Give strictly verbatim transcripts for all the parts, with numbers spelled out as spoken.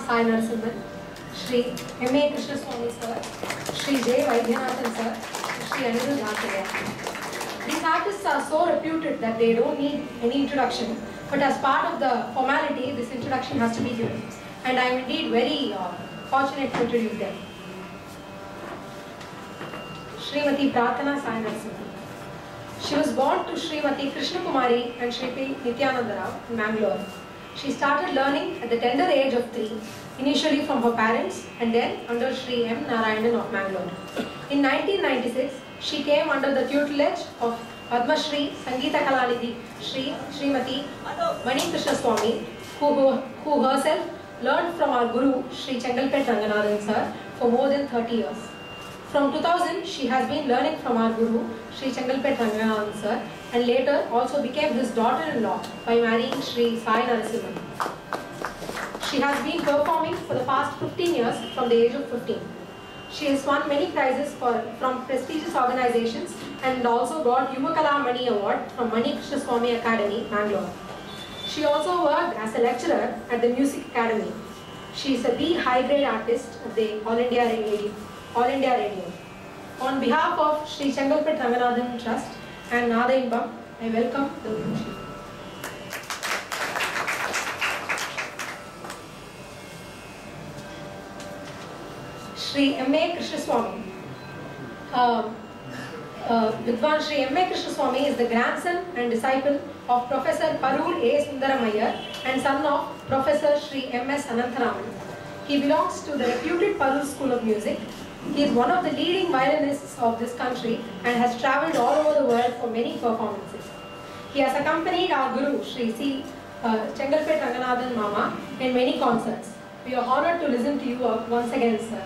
Sai Narasimhan, Shri M A Krishna Swami sir, Shri J Vaidyanathan sir, Shri Anirudh Dhatreya. These artists are so reputed that they don't need any introduction, but as part of the formality, this introduction has to be given. And I am indeed very uh, fortunate to introduce them. Srimati Prathana Sai Narasimhan. She was born to Srimati Krishna Kumari and Shri P. Nityananda Rao in Mangalore. She started learning at the tender age of three, initially from her parents and then under Shri M. Narayanan of Mangalore. In nineteen ninety-six, she came under the tutelage of Padma Shri Sangeeta Kalanidhi Shri Srimati Mani Krishna Swami, who, who, who herself learned from our Guru Shri Chengalpet Ranganathan sir for more than thirty years. From two thousand, she has been learning from our Guru, Shri Chengalpet Ranganathan sir, and later also became his daughter-in-law by marrying Shri Sai Narasimhan. She has been performing for the past fifteen years from the age of fifteen. She has won many prizes for, from prestigious organizations and also got Yumakala Mani Award from Mani Krishna Swami Academy, Mangalore. She also worked as a lecturer at the Music Academy. She is a B high-grade artist of the All India Radio. All India Radio. On behalf of Shri Chengalpet Ranganathan Trust and Nada Inbam, I welcome the Guruji. Shri M A Krishna Swami. Uh, uh, Vidwan Shri M A Krishna Swami is the grandson and disciple of Professor Parur A. Sundaram and son of Professor Shri M S Anantharaman. He belongs to the reputed Parur School of Music. He is one of the leading violinists of this country and has travelled all over the world for many performances. He has accompanied our Guru, Shri C. Uh, Chengalpet Ranganathan Mama, in many concerts. We are honoured to listen to you uh, once again, sir.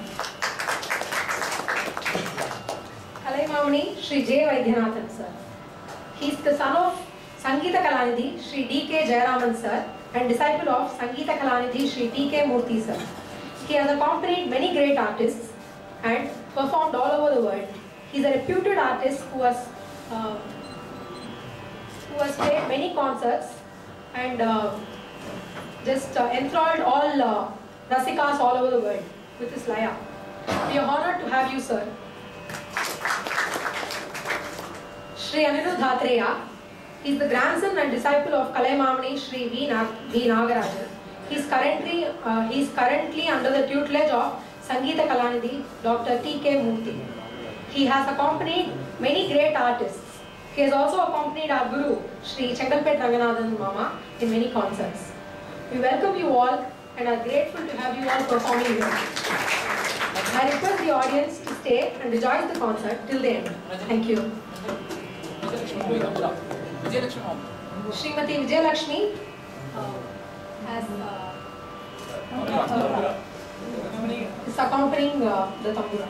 Kalaimamani, Shri J. Vaidyanathan, sir. He is the son of Sangeeta Kalanidhi, Shri D K Jayaraman, sir, and disciple of Sangeeta Kalanidhi, Shri T K Murthy, sir. He has accompanied many great artists and performed all over the world. He is a reputed artist who has uh, who has played many concerts and uh, just uh, enthralled all uh, Rasikas all over the world with his laya. We are honoured to have you, sir. Shri Anirudh Dhatreya is the grandson and disciple of Kalaimamani Shri V. Nagarajan. He is currently uh, he is currently under the tutelage of Sangeeta Kalanidhi, Doctor T K Murthy. He has accompanied many great artists. He has also accompanied our Guru, Shri Chengalpet Ranganathan Mama, in many concerts. We welcome you all and are grateful to have you all performing here. I request the audience to stay and enjoy the concert till the end. Thank you. Srimati Vijayalakshmi uh, has uh, uh, is accompanying uh, the tambura.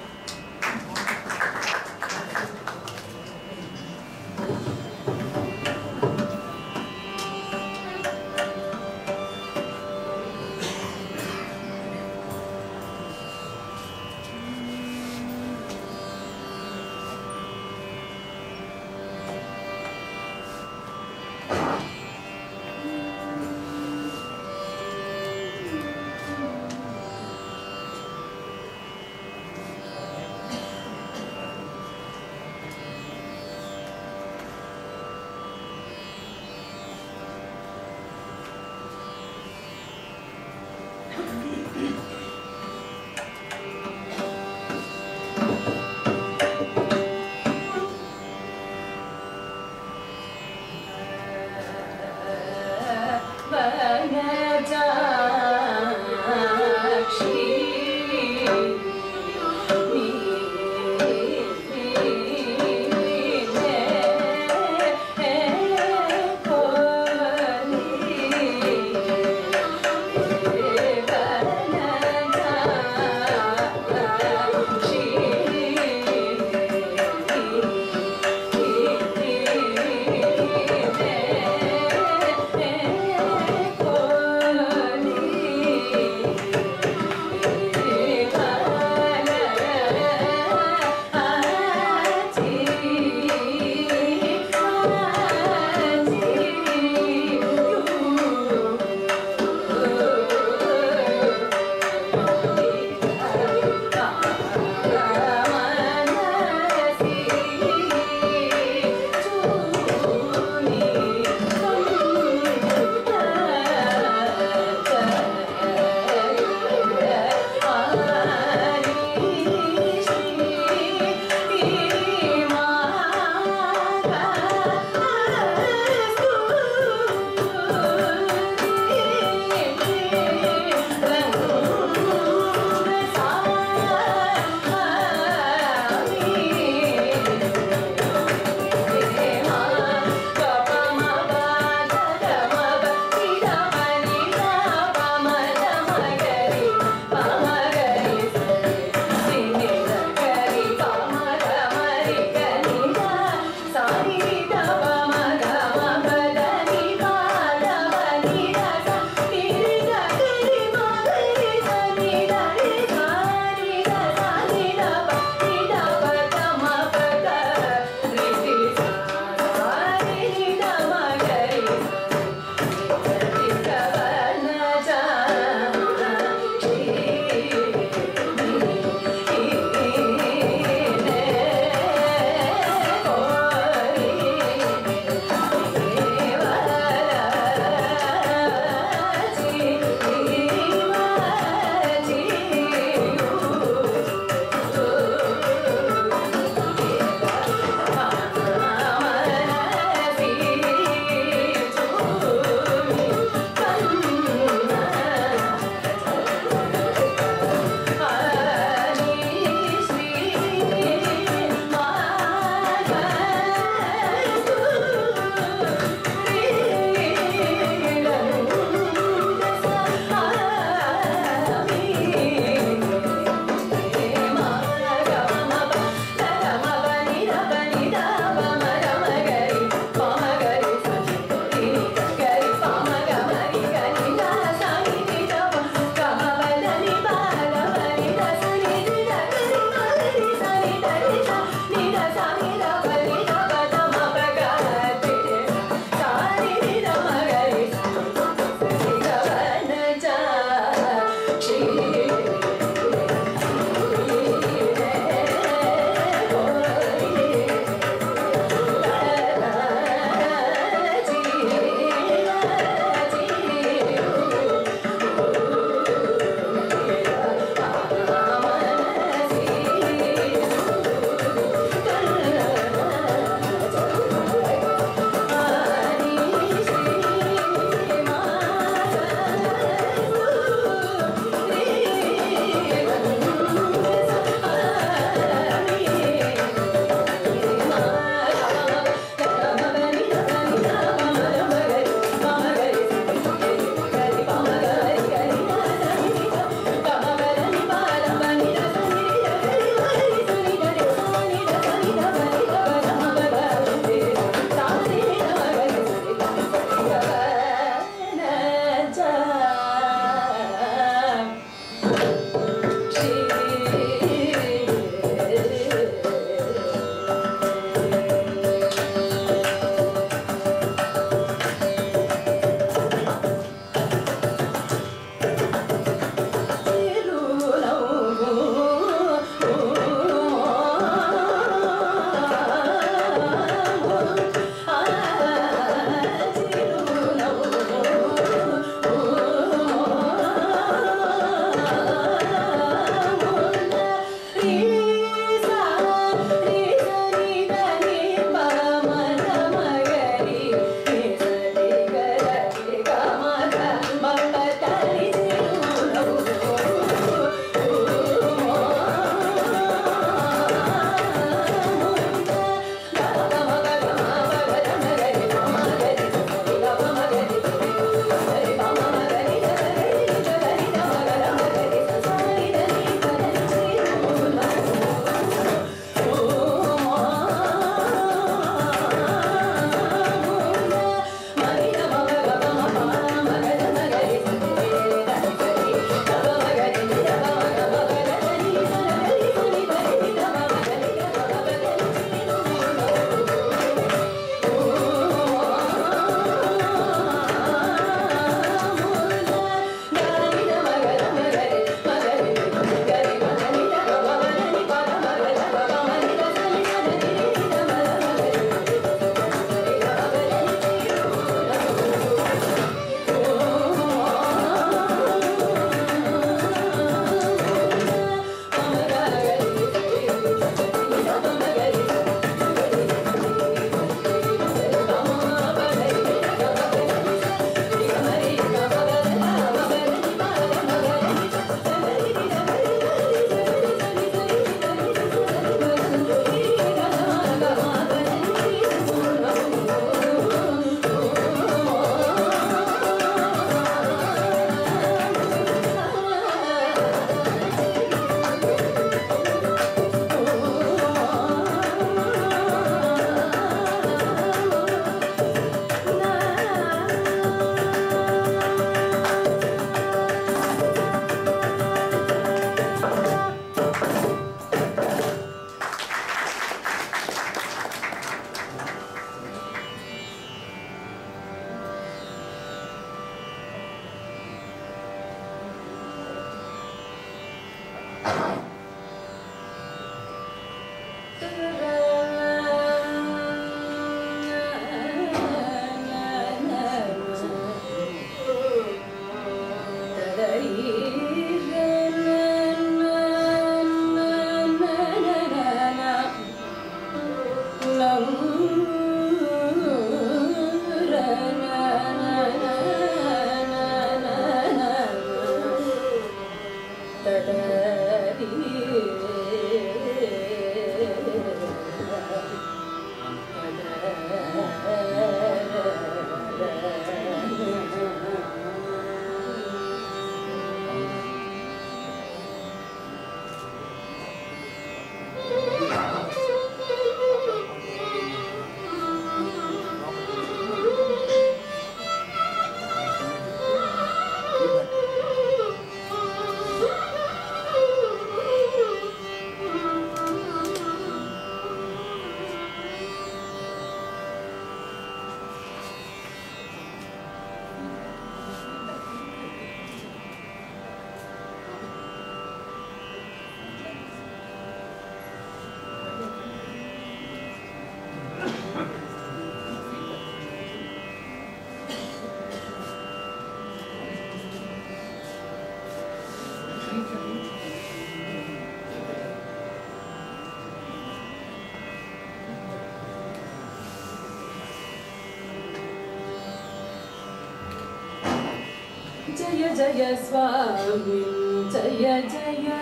Jaya Jaya Swami, Jaya Jaya,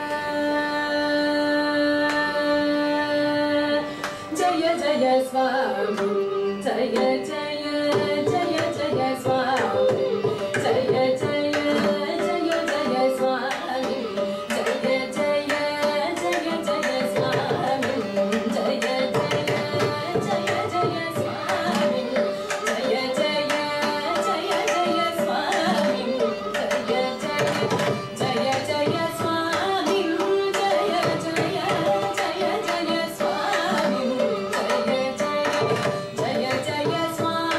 Jaya Jaya Swami, Jaya Jaya, Jaya Jaya Swami, Jaya Jaya, Jaya Jaya Swami, Jaya Jaya, Jaya Jaya Swami, Jaya Jaya, Jaya Jaya Swami, Jaya Jaya, Jaya Jaya Swami. Jaya Jaya Swami, Jaya Jaya, Jaya Jaya Swami, Jaya Jaya, Jaya Jaya Swami.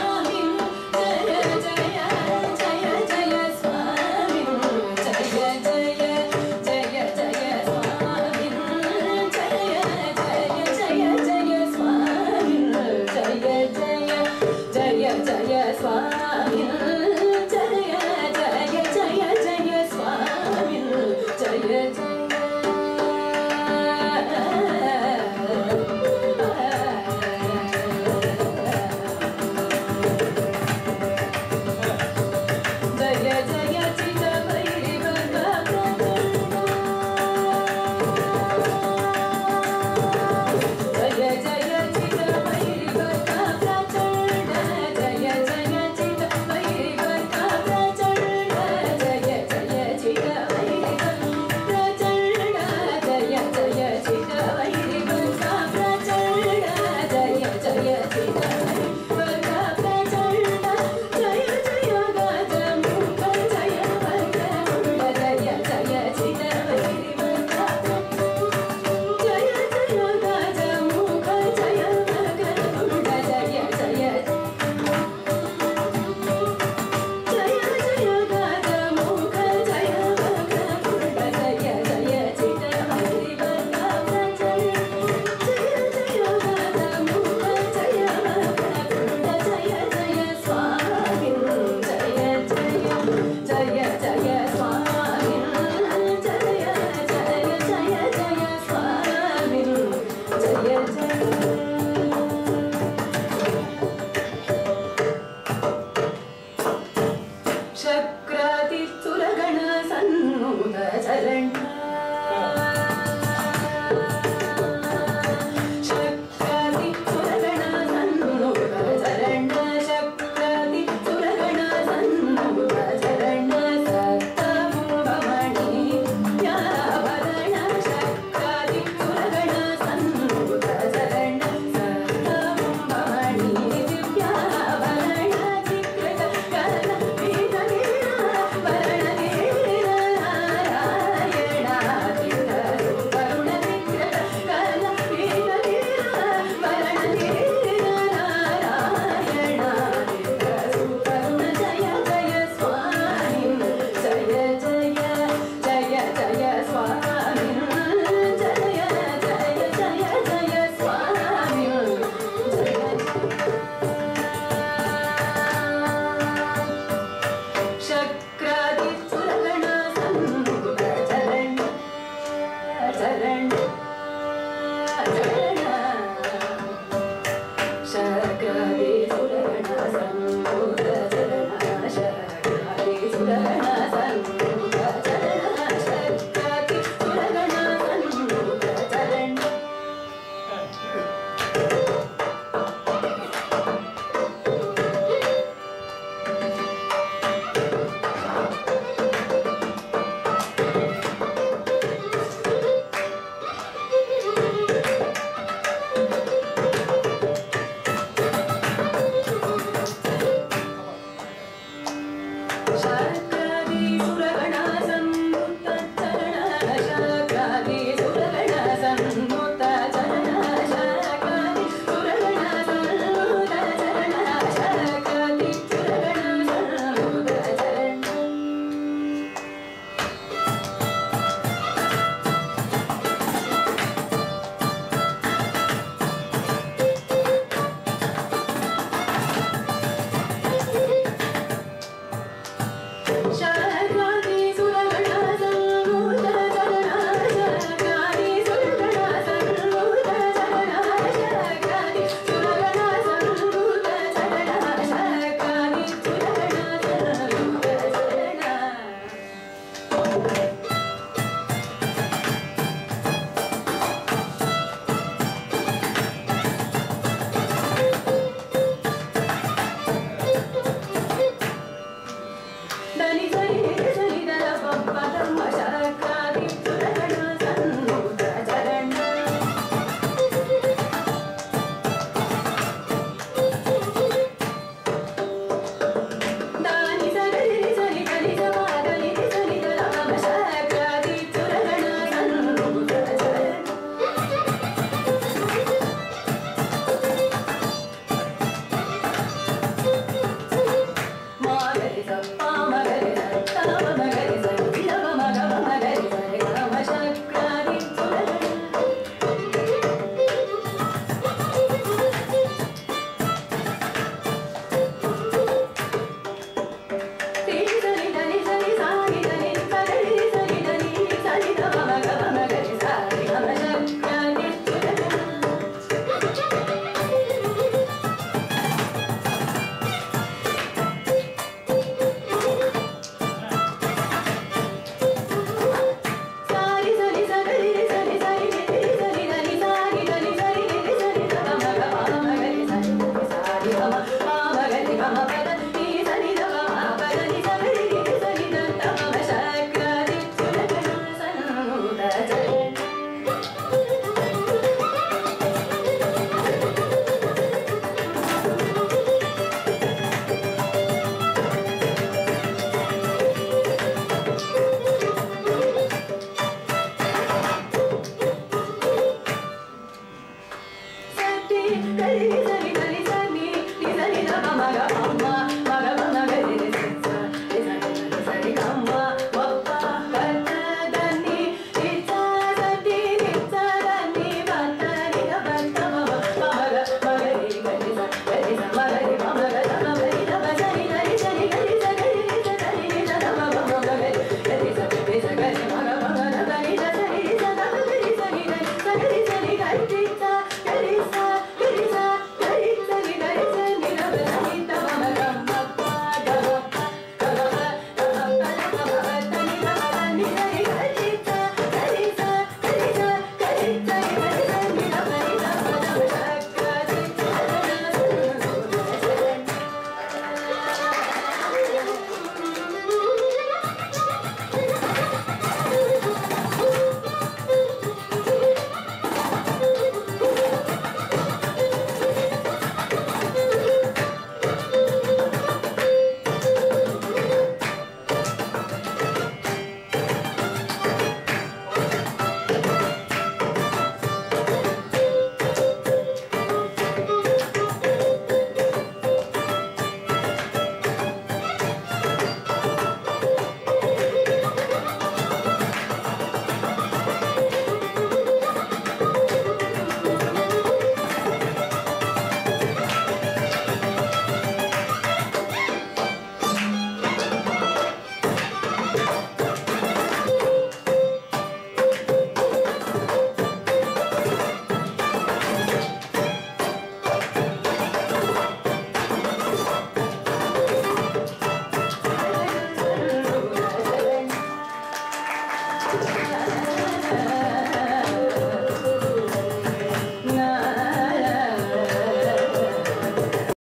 Hey,